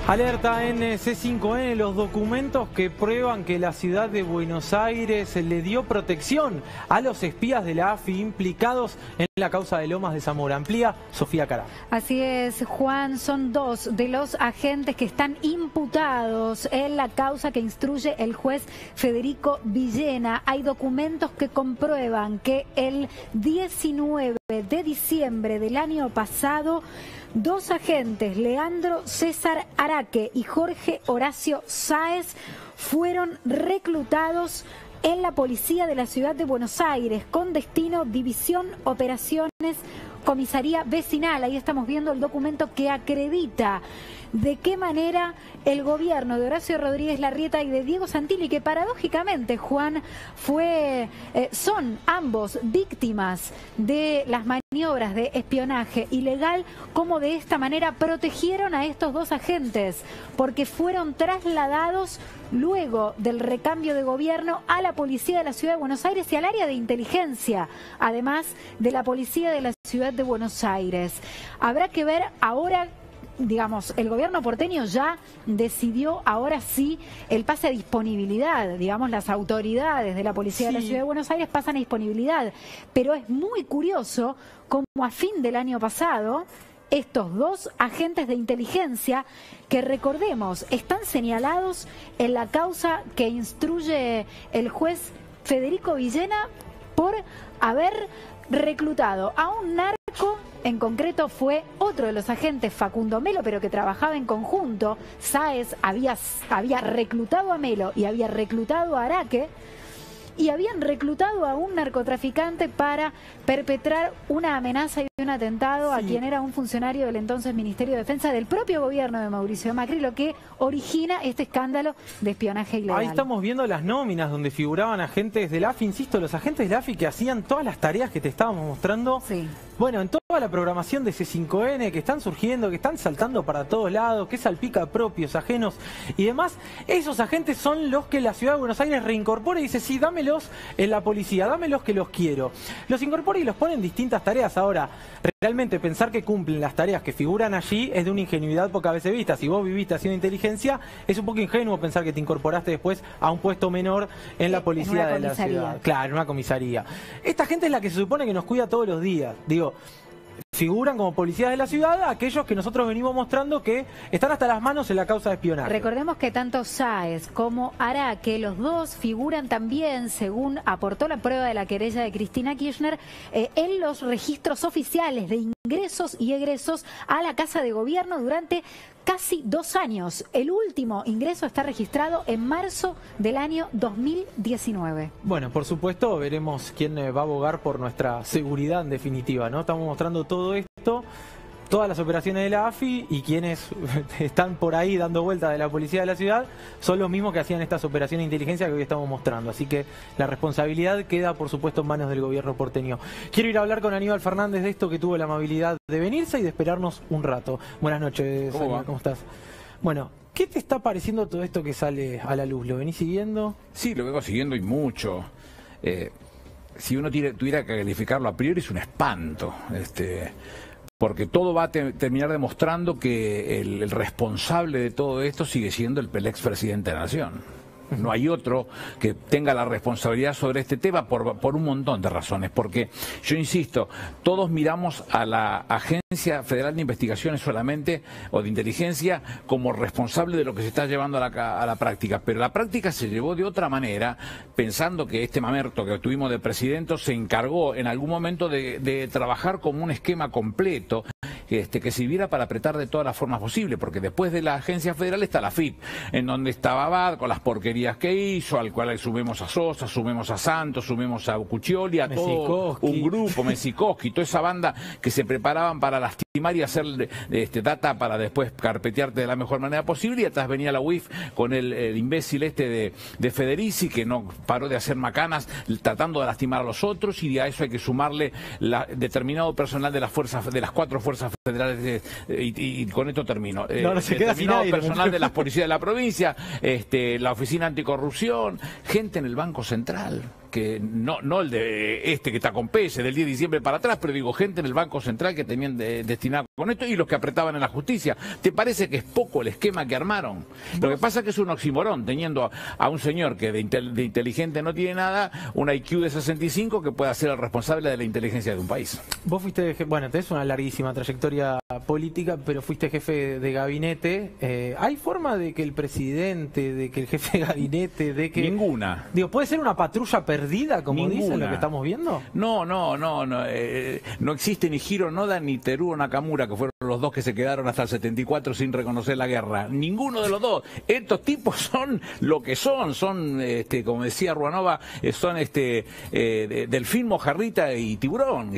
Alerta en C5N, los documentos que prueban que la ciudad de Buenos Aires le dio protección a los espías de la AFI implicados en la causa de Lomas de Zamora. Amplía Sofía Cará. Así es, Juan, son dos de los agentes que están imputados en la causa que instruye el juez Federico Villena. Hay documentos que comprueban que el 19 de diciembre del año pasado, dos agentes, Leandro César Araque y Jorge Horacio Sáez, fueron reclutados en la policía de la ciudad de Buenos Aires con destino División Operaciones Comisaría Vecinal. Ahí estamos viendo el documento que acredita de qué manera el gobierno de Horacio Rodríguez Larrieta y de Diego Santilli, que paradójicamente, Juan, son ambos víctimas de las maniobras de espionaje ilegal, como de esta manera protegieron a estos dos agentes, porque fueron trasladados luego del recambio de gobierno a la policía de la ciudad de Buenos Aires y al área de inteligencia, además de la policía de la ciudad de Buenos Aires. Habrá que ver ahora. Digamos, el gobierno porteño ya decidió ahora sí el pase a disponibilidad. Digamos, las autoridades de la policía de la ciudad de Buenos Aires pasan a disponibilidad. Pero es muy curioso como a fin del año pasado estos dos agentes de inteligencia, que recordemos, están señalados en la causa que instruye el juez Federico Villena por haber reclutado a un narco. En concreto fue otro de los agentes, Facundo Melo, pero que trabajaba en conjunto. Sáez había reclutado a Melo y había reclutado a Araque, y habían reclutado a un narcotraficante para perpetrar una amenaza y un atentado a quien era un funcionario del entonces Ministerio de Defensa del propio gobierno de Mauricio Macri, lo que origina este escándalo de espionaje ilegal. Ahí estamos viendo las nóminas donde figuraban agentes del AFI, insisto, los agentes del AFI que hacían todas las tareas que te estábamos mostrando. Sí. Bueno, en toda la programación de C5N que están surgiendo, que están saltando para todos lados, que salpica propios, ajenos y demás, esos agentes son los que la ciudad de Buenos Aires reincorpora y dice, sí, dámelos en la policía, dámelos que los quiero. Los incorpora y los pone en distintas tareas. Ahora, realmente pensar que cumplen las tareas que figuran allí es de una ingenuidad pocas veces vista. Si vos viviste haciendo inteligencia, es un poco ingenuo pensar que te incorporaste después a un puesto menor en la policía de la ciudad. Claro, en una comisaría. Esta gente es la que se supone que nos cuida todos los días. Digo, figuran como policías de la ciudad aquellos que nosotros venimos mostrando que están hasta las manos en la causa de espionaje. Recordemos que tanto Sáez como Araque, los dos figuran también, según aportó la prueba de la querella de Cristina Kirchner, en los registros oficiales de ingresos y egresos a la Casa de Gobierno durante casi 2 años. El último ingreso está registrado en marzo del año 2019. Bueno, por supuesto, veremos quién va a abogar por nuestra seguridad en definitiva, ¿no? Estamos mostrando todo esto, todas las operaciones de la AFI, y quienes están por ahí dando vueltas de la policía de la ciudad son los mismos que hacían estas operaciones de inteligencia que hoy estamos mostrando. Así que la responsabilidad queda, por supuesto, en manos del gobierno porteño. Quiero ir a hablar con Aníbal Fernández de esto, que tuvo la amabilidad de venirse y de esperarnos un rato. Buenas noches, Aníbal, ¿cómo estás? Bueno, ¿qué te está pareciendo todo esto que sale a la luz? ¿Lo venís siguiendo? Sí, lo vengo siguiendo y mucho. Si uno tuviera que calificarlo a priori, es un espanto. Porque todo va a terminar demostrando que el responsable de todo esto sigue siendo el expresidente de la Nación. No hay otro que tenga la responsabilidad sobre este tema por un montón de razones. Porque, yo insisto, todos miramos a la Agencia Federal de Investigaciones solamente, o de Inteligencia, como responsable de lo que se está llevando a la práctica. Pero la práctica se llevó de otra manera, pensando que este mamerto que tuvimos de presidente se encargó en algún momento de trabajar como un esquema completo, que sirviera para apretar de todas las formas posibles, porque después de la agencia federal está la FIP, en donde estaba Abad con las porquerías que hizo, al cual sumemos a Sosa, sumemos a Santos, sumemos a Cuccioli, a todo un grupo, Mesikoski, toda esa banda que se preparaban para lastimar y hacer data para después carpetearte de la mejor manera posible, y atrás venía la UIF con el imbécil de Federici, que no paró de hacer macanas tratando de lastimar a los otros, y a eso hay que sumarle determinado personal de las 4 fuerzas federales, y con esto termino. No se queda sin nadie, personal de las policías de la provincia, la oficina anticorrupción, gente en el Banco Central. que no el de este que está con Pese, del 10 de diciembre para atrás, pero digo, gente en el Banco Central que tenían destinado con esto y los que apretaban en la justicia. ¿Te parece que es poco el esquema que armaron? Lo que pasa es que es un oximorón, teniendo a un señor que de inteligente no tiene nada, un IQ de 65 que pueda ser el responsable de la inteligencia de un país. Vos fuiste, bueno, tenés una larguísima trayectoria política, pero fuiste jefe de gabinete. ¿Hay forma de que el presidente, de que el jefe de gabinete, de que... Ninguna. Digo, ¿puede ser una patrulla perdida, como Ninguna. dicen lo que estamos viendo? No existe ni Hiro Noda ni Teruo Nakamura, que fueron los dos que se quedaron hasta el 74 sin reconocer la guerra. Ninguno de los dos. Estos tipos son lo que son como decía Ruanova, son delfín, mojarrita y tiburón.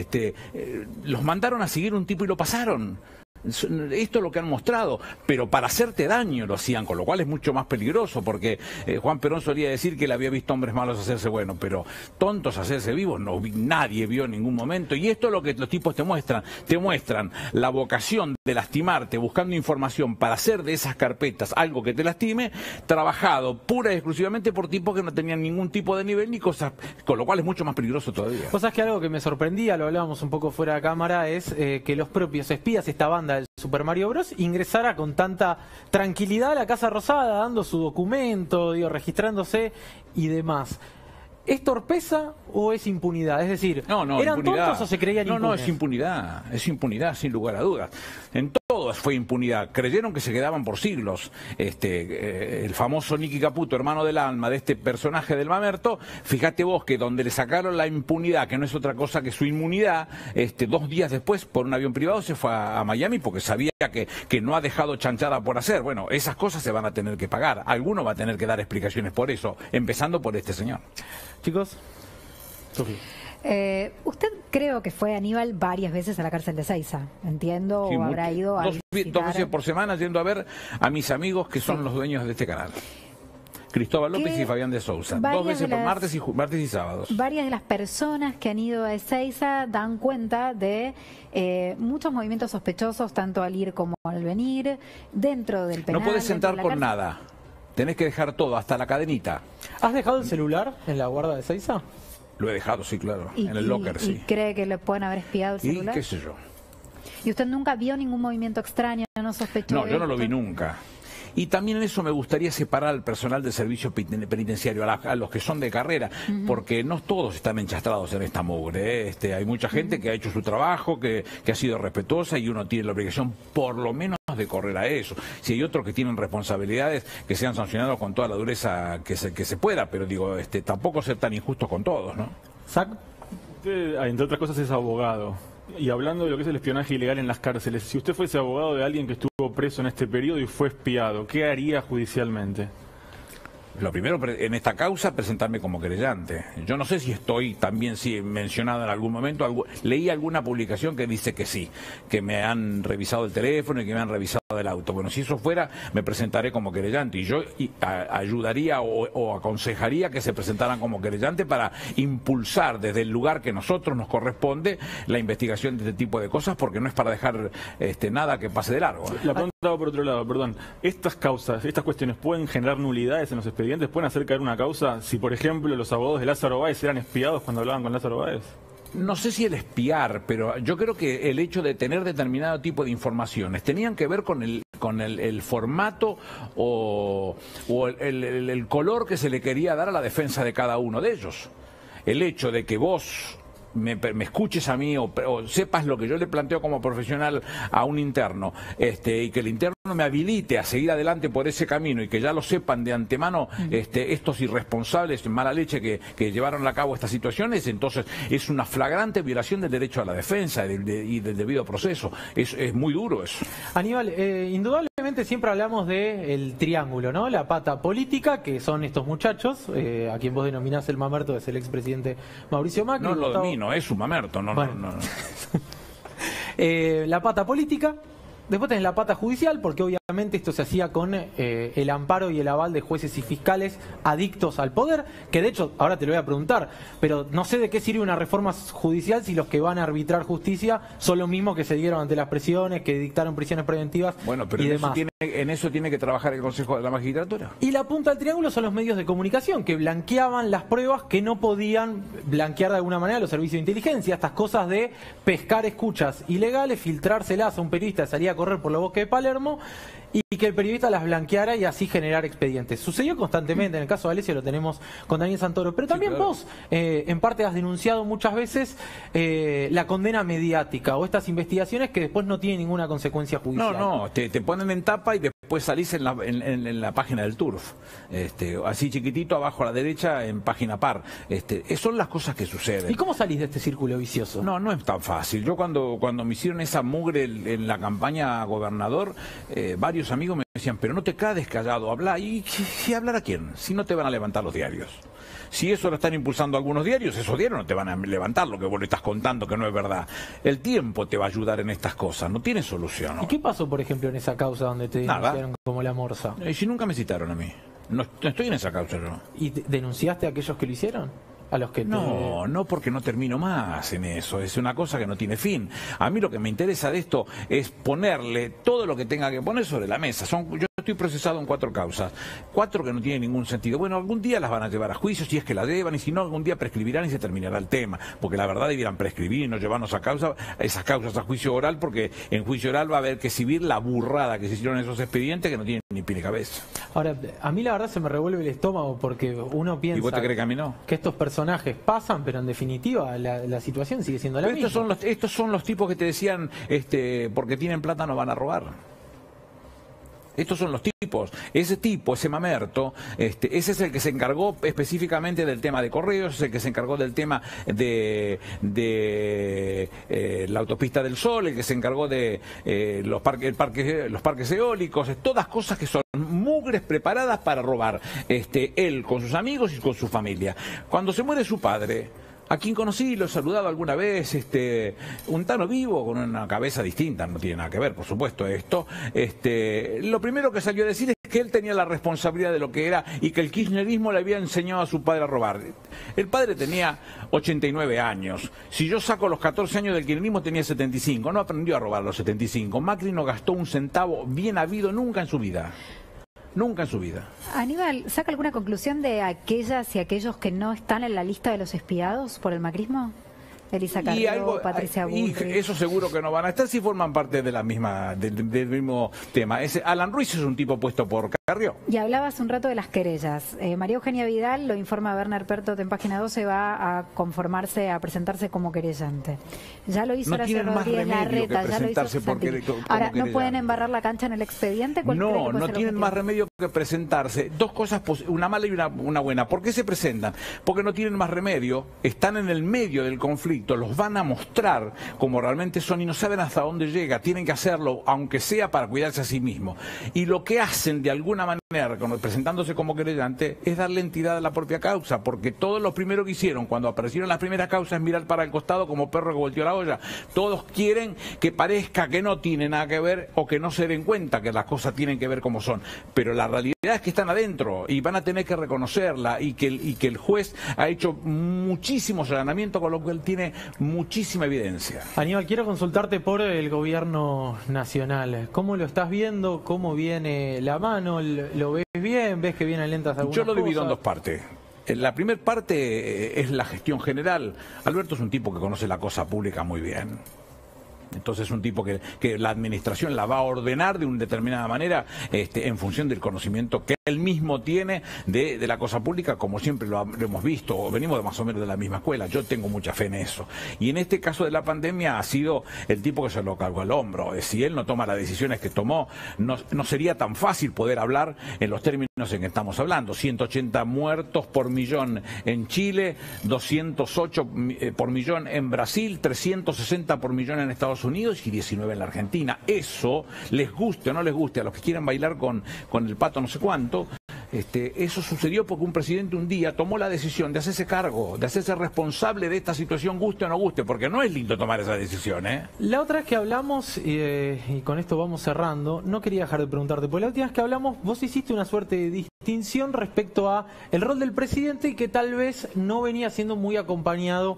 Los mandaron a seguir un tipo y lo pasaron. Esto es lo que han mostrado, pero para hacerte daño lo hacían, con lo cual es mucho más peligroso, porque Juan Perón solía decir que él había visto hombres malos hacerse buenos, pero tontos hacerse vivos nadie vio en ningún momento. Y esto es lo que los tipos te muestran la vocación de lastimarte, buscando información para hacer de esas carpetas algo que te lastime, trabajado pura y exclusivamente por tipos que no tenían ningún tipo de nivel ni cosas, con lo cual es mucho más peligroso todavía. Cosas que algo que me sorprendía, lo hablábamos un poco fuera de cámara, es que los propios espías, esta banda del Super Mario Bros, ingresara con tanta tranquilidad a la Casa Rosada, dando su documento, registrándose y demás. ¿Es torpeza o es impunidad? Es decir, ¿eran impunidad. tontos o se creían impunes? No, es impunidad sin lugar a dudas. En todo fue impunidad. Creyeron que se quedaban por siglos. El famoso Nicky Caputo, hermano del alma de este personaje del Mamerto, fíjate vos que donde le sacaron la impunidad, que no es otra cosa que su inmunidad, 2 días después, por un avión privado, se fue a Miami porque sabía que no ha dejado chanchada por hacer. Bueno, esas cosas se van a tener que pagar. Alguno va a tener que dar explicaciones por eso, empezando por este señor. Chicos, Sofía. Usted creo que fue, Aníbal, varias veces a la cárcel de Seiza, entiendo, sí, o habrá ido a visitar... 2 veces por semana yendo a ver a mis amigos que son los dueños de este canal. Cristóbal López y Fabián de Sousa. 2 veces por martes y sábados. Varias de las personas que han ido a Ezeiza dan cuenta de muchos movimientos sospechosos, tanto al ir como al venir, dentro del penal. No puedes entrar con nada. Tenés que dejar todo, hasta la cadenita. ¿Has dejado el celular en la guarda de Ezeiza? Lo he dejado, sí, claro. En el locker, sí. ¿Y cree que le pueden haber espiado el celular? Y qué sé yo. ¿Y usted nunca vio ningún movimiento extraño, no sospechó? No, yo no lo vi nunca. Y también en eso me gustaría separar al personal del servicio penitenciario, a los que son de carrera, porque no todos están enchastrados en esta mugre. Hay mucha gente que ha hecho su trabajo, que ha sido respetuosa, y uno tiene la obligación, por lo menos, de correr a eso. Si hay otros que tienen responsabilidades, que sean sancionados con toda la dureza que se pueda, pero digo, tampoco ser tan injustos con todos, ¿no? ¿Sac? Usted, entre otras cosas, es abogado. Y hablando de lo que es el espionaje ilegal en las cárceles, si usted fuese abogado de alguien que estuvo preso en este periodo y fue espiado, ¿qué haría judicialmente? Lo primero, en esta causa, presentarme como querellante. Yo no sé si estoy también mencionado en algún momento. Leí alguna publicación que dice que sí, que me han revisado el teléfono y que me han revisado el auto. Bueno, si eso fuera, me presentaré como querellante. Y yo ayudaría o aconsejaría que se presentaran como querellante para impulsar desde el lugar que nosotros nos corresponde la investigación de este tipo de cosas, porque no es para dejar nada que pase de largo. La pregunta va por otro lado, perdón. ¿Estas causas, estas cuestiones pueden generar nulidades en los expedientes? ¿Pueden hacer caer una causa si, por ejemplo, los abogados de Lázaro Báez eran espiados cuando hablaban con Lázaro Báez? No sé si el espiar, pero yo creo que el hecho de tener determinado tipo de informaciones tenían que ver con el formato o el color que se le quería dar a la defensa de cada uno de ellos. El hecho de que vos me escuches a mí o sepas lo que yo le planteo como profesional a un interno, y que el interno me habilite a seguir adelante por ese camino, y que ya lo sepan de antemano estos irresponsables mala leche que llevaron a cabo estas situaciones, entonces es una flagrante violación del derecho a la defensa y del debido proceso. Es muy duro eso. Aníbal, indudablemente siempre hablamos del triángulo, ¿no? La pata política, que son estos muchachos, a quien vos denominás el mamerto, es el expresidente Mauricio Macri. No lo domino, es un mamerto, no. La pata política. Después tenés la pata judicial, porque obviamente esto se hacía con el amparo y el aval de jueces y fiscales adictos al poder, que de hecho, ahora te lo voy a preguntar, pero no sé de qué sirve una reforma judicial si los que van a arbitrar justicia son los mismos que se dieron ante las presiones, que dictaron prisiones preventivas, bueno, pero y demás. Tiene en eso tiene que trabajar el Consejo de la Magistratura. Y la punta del triángulo son los medios de comunicación, que blanqueaban las pruebas que no podían blanquear de alguna manera los servicios de inteligencia. Estas cosas de pescar escuchas ilegales, filtrárselas a un periodista que salía a correr por la Bosque de Palermo, y que el periodista las blanqueara y así generar expedientes. Sucedió constantemente, en el caso de Alessio lo tenemos con Daniel Santoro, pero también claro. Vos en parte has denunciado muchas veces la condena mediática o estas investigaciones que después no tienen ninguna consecuencia judicial. No, te ponen en tapa y después salís en la página del TURF, así chiquitito abajo a la derecha en página par. Son las cosas que suceden. ¿Y cómo salís de este círculo vicioso? No es tan fácil. Yo cuando me hicieron esa mugre en la campaña a gobernador, varios amigos me decían, pero no te quedes callado, habla. ¿Y hablar a quién? Si no te van a levantar los diarios. Si eso lo están impulsando algunos diarios, esos diarios no te van a levantar lo que vos le estás contando que no es verdad. El tiempo te va a ayudar en estas cosas, no tiene solución, ¿no? ¿Y qué pasó, por ejemplo, en esa causa donde te denunciaron como la morsa? Si nunca me citaron a mí. No estoy en esa causa yo. ¿Y denunciaste a aquellos que lo hicieron? A los que no, porque no termino más en eso. Es una cosa que no tiene fin. A mí lo que me interesa de esto es ponerle todo lo que tenga que poner sobre la mesa. Yo estoy procesado en 4 causas. 4 que no tienen ningún sentido. Bueno, algún día las van a llevar a juicio, si es que las llevan, y si no, algún día prescribirán y se terminará el tema. Porque la verdad debieran prescribir y no llevarnos esas causas a juicio oral, porque en juicio oral va a haber que exhibir la burrada que se hicieron en esos expedientes que no tienen ni pie ni cabeza. Ahora, a mí la verdad se me revuelve el estómago porque uno piensa... ¿Y vos te crees que a mí no? Que estos personajes pasan, pero en definitiva la situación sigue siendo la misma. Estos son los tipos que te decían, porque tienen plata no van a robar. Estos son los tipos. Ese tipo, ese mamerto, ese es el que se encargó específicamente del tema de correos, es el que se encargó del tema de la autopista del Sol, el que se encargó de los parques eólicos, todas cosas que son mugres preparadas para robar. Él con sus amigos y con su familia. Cuando se muere su padre, a quien conocí, lo he saludado alguna vez, un Tano vivo con una cabeza distinta, no tiene nada que ver, por supuesto, esto. Lo primero que salió a decir es que él tenía la responsabilidad de lo que era y que el kirchnerismo le había enseñado a su padre a robar. El padre tenía 89 años. Si yo saco los 14 años del kirchnerismo, tenía 75. No aprendió a robar a los 75. Macri no gastó un centavo bien habido nunca en su vida. Nunca en su vida. Aníbal, ¿saca alguna conclusión de aquellas y aquellos que no están en la lista de los espiados por el macrismo? Elisa Carrió, Patricia Bullrich. Y eso seguro que no van a estar si forman parte de la misma del mismo tema. Alan Ruiz es un tipo puesto por Carrió. Y hablabas un rato de las querellas. María Eugenia Vidal, lo informa Werner Pertot en Página 12, va a conformarse, a presentarse como querellante. Ya lo hizo Horacio Rodríguez Larreta, ya lo hizo Santilli. Ahora, ¿no pueden embarrar la cancha en el expediente? No tienen más remedio que presentarse. Dos cosas, una mala y una buena. ¿Por qué se presentan? Porque no tienen más remedio, están en el medio del conflicto, los van a mostrar como realmente son y no saben hasta dónde llega. Tienen que hacerlo, aunque sea para cuidarse a sí mismos. Y lo que hacen de alguna manera, presentándose como querellante, es darle entidad a la propia causa, porque todos lo primero que hicieron cuando aparecieron las primeras causas es mirar para el costado como perro que volteó la olla. Todos quieren que parezca que no tiene nada que ver o que no se den cuenta que las cosas tienen que ver como son. Pero la realidad es que están adentro y van a tener que reconocerla y que el juez ha hecho muchísimos allanamientos, con lo que él tiene muchísima evidencia. Aníbal, quiero consultarte por el gobierno nacional. ¿Cómo lo estás viendo? ¿Cómo viene la mano? ¿Lo ves bien? ¿Ves que vienen lentas algunas cosas? Yo lo divido en dos partes. La primera parte es la gestión general. Alberto es un tipo que conoce la cosa pública muy bien. Entonces es un tipo que la administración la va a ordenar de una determinada manera en función del conocimiento que él mismo tiene de la cosa pública, como siempre lo hemos visto, o venimos más o menos de la misma escuela. Yo tengo mucha fe en eso. Y en este caso de la pandemia ha sido el tipo que se lo cargó al hombro. Si él no toma las decisiones que tomó, no sería tan fácil poder hablar en los términos en que estamos hablando. 180 muertos por millón en Chile, 208 por millón en Brasil, 360 por millón en Estados Unidos y 19 en la Argentina. Eso, les guste o no les guste, a los que quieran bailar con el pato no sé cuánto, eso sucedió porque un presidente un día tomó la decisión de hacerse cargo, de hacerse responsable de esta situación, guste o no guste, porque no es lindo tomar esa decisión, ¿eh? La otra vez que hablamos, y con esto vamos cerrando, no quería dejar de preguntarte, porque la última vez que hablamos vos hiciste una suerte de distinción respecto a el rol del presidente y que tal vez no venía siendo muy acompañado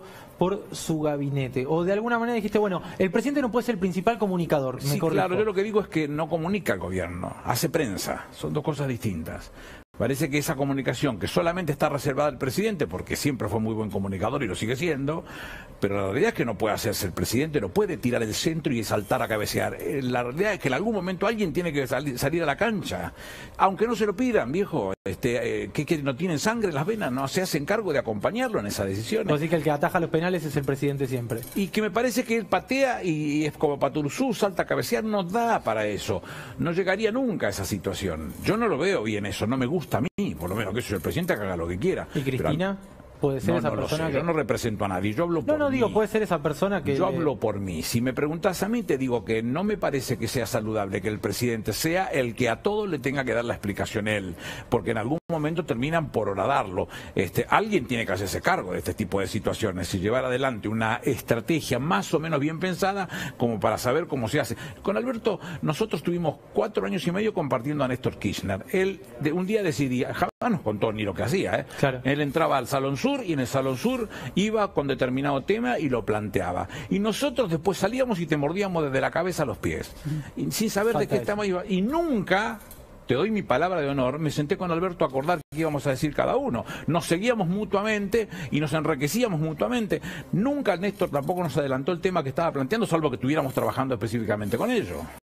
por su gabinete? O de alguna manera dijiste, bueno, el presidente no puede ser el principal comunicador. Sí, claro, yo lo que digo es que no comunica el gobierno, hace prensa, son dos cosas distintas. Parece que esa comunicación, que solamente está reservada al presidente, porque siempre fue muy buen comunicador y lo sigue siendo, pero la realidad es que no puede hacerse el presidente, no puede tirar el centro y saltar a cabecear. La realidad es que en algún momento alguien tiene que salir a la cancha, aunque no se lo pidan, viejo, que no tienen sangre en las venas, no se hacen cargo de acompañarlo en esas decisiones. Así que el que ataja los penales es el presidente siempre. Y que me parece que él patea y es como Paturzú, salta a cabecear, no da para eso. No llegaría nunca a esa situación. Yo no lo veo bien eso, no me gusta a mí, por lo menos que soy el presidente, que haga lo que quiera. ¿Y Cristina? ¿Puede ser esa persona que... Yo no represento a nadie, yo hablo por mí. Digo, puede ser esa persona que... Yo hablo por mí. Si me preguntas a mí, te digo que no me parece que sea saludable que el presidente sea el que a todo le tenga que dar la explicación él, porque en algún momento terminan por horadarlo. Alguien tiene que hacerse cargo de este tipo de situaciones y llevar adelante una estrategia más o menos bien pensada como para saber cómo se hace. Con Alberto, nosotros tuvimos 4 años y medio compartiendo a Néstor Kirchner. Él un día decidía, jamás nos contó ni lo que hacía, Claro. Él entraba al Salón Sur y en el Salón Sur iba con determinado tema y lo planteaba. Y nosotros después salíamos y te mordíamos desde la cabeza a los pies, y sin saber de qué estamos. Y nunca, te doy mi palabra de honor, me senté con Alberto a acordar qué íbamos a decir cada uno. Nos seguíamos mutuamente y nos enriquecíamos mutuamente. Nunca Néstor tampoco nos adelantó el tema que estaba planteando, salvo que estuviéramos trabajando específicamente con ello.